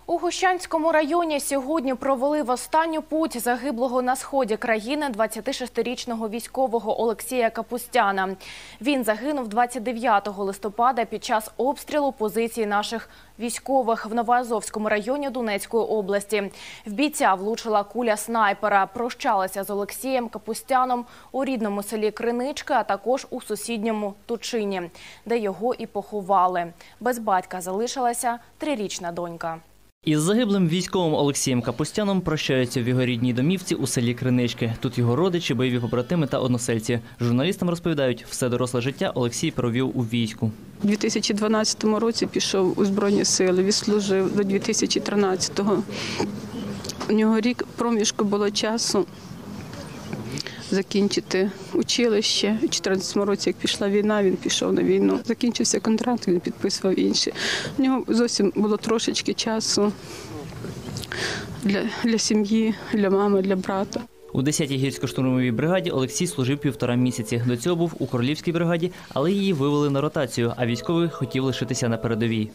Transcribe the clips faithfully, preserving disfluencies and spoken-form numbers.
У Гущанському районі сьогодні провели в останню путь загиблого на сході країни двадцятишестирічного військового Олексія Капустяна. Він загинув двадцять дев'ятого листопада під час обстрілу позицій наших військових в Новоазовському районі Донецької області. В бійця влучила куля снайпера. Прощалися з Олексієм Капустяном у рідному селі Кринички, а також у сусідньому Тучині, де його і поховали. Без батька залишилася трирічна донька. Із загиблим військовим Олексієм Капустяном прощаються в його рідній домівці у селі Кринички. Тут його родичі, бойові побратими та односельці. Журналістам розповідають, все доросле життя Олексій провів у війську. У дві тисячі дванадцятому році пішов у Збройні сили, відслужив до дві тисячі тринадцятого. У нього рік проміжку було часу закінчити училище. У дві тисячі чотирнадцятому році, як пішла війна, він пішов на війну. Закінчився контракт, він підписував інші. У нього зовсім було трошечки часу для, для сім'ї, для мами, для брата. У десятій гірсько-штурмовій бригаді Олексій служив півтора місяці. До цього був у Королівській бригаді, але її вивели на ротацію, а військовий хотів лишитися на передовій.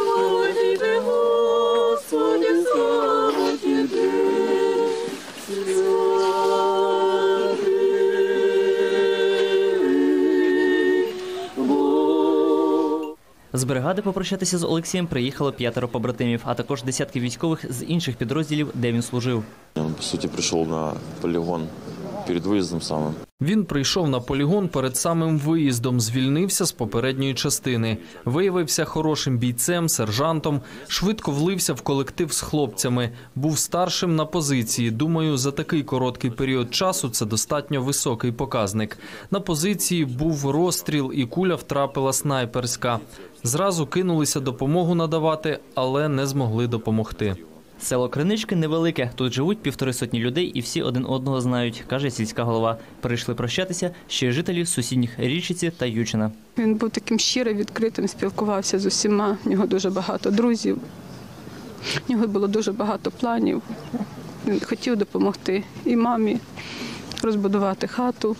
З бригади попрощатися з Олексієм приїхало п'ятеро побратимів, а також десятки військових з інших підрозділів, де він служив. Він, по суті, прийшов на полігон перед виїздом самим. Він прийшов на полігон перед самим виїздом, звільнився з попередньої частини. Виявився хорошим бійцем, сержантом, швидко влився в колектив з хлопцями. Був старшим на позиції. Думаю, за такий короткий період часу це достатньо високий показник. На позиції був розстріл і куля втрапила снайперська. Зразу кинулися допомогу надавати, але не змогли допомогти. Село Кринички невелике. Тут живуть півтори сотні людей і всі один одного знають, каже сільська голова. Прийшли прощатися ще й жителі сусідніх Річиці та Ючина. Він був таким щирим, відкритим, спілкувався з усіма. У нього дуже багато друзів. У нього було дуже багато планів. Він хотів допомогти і мамі розбудувати хату,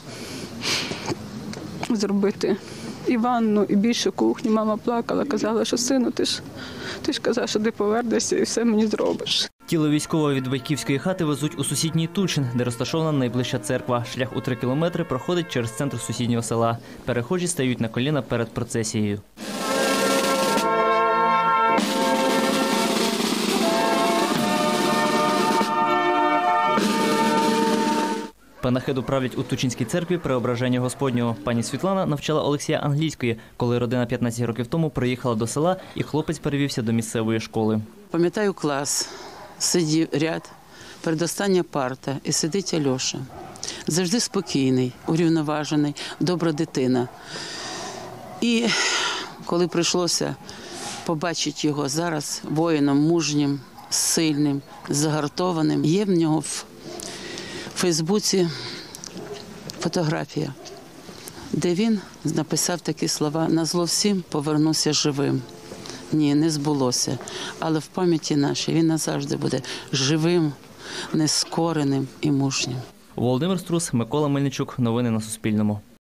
зробити і ванну, і більшу кухню. Мама плакала, казала, що сину, ти ж, ти ж казав, що ти повернешся і все мені зробиш. Тіло військового від батьківської хати везуть у сусідній Тучин, де розташована найближча церква. Шлях у три кілометри проходить через центр сусіднього села. Перехожі стають на коліна перед процесією. Панахиду правлять у Тучинській церкві Преображення Господнього. Пані Світлана навчала Олексія англійської, коли родина п'ятнадцять років тому приїхала до села і хлопець перевівся до місцевої школи. Пам'ятаю клас, сидів ряд, передостання парта і сидить Альоша. Завжди спокійний, урівноважений, добра дитина. І коли прийшлося побачити його зараз воїном мужнім, сильним, загартованим, є в нього в У Фейсбуці фотографія, де він написав такі слова: «Назло всім повернуся живим». Ні, не збулося, але в пам'яті нашій він назавжди буде живим, нескореним і мужнім. Володимир Струс, Микола Мельничук. Новини на Суспільному.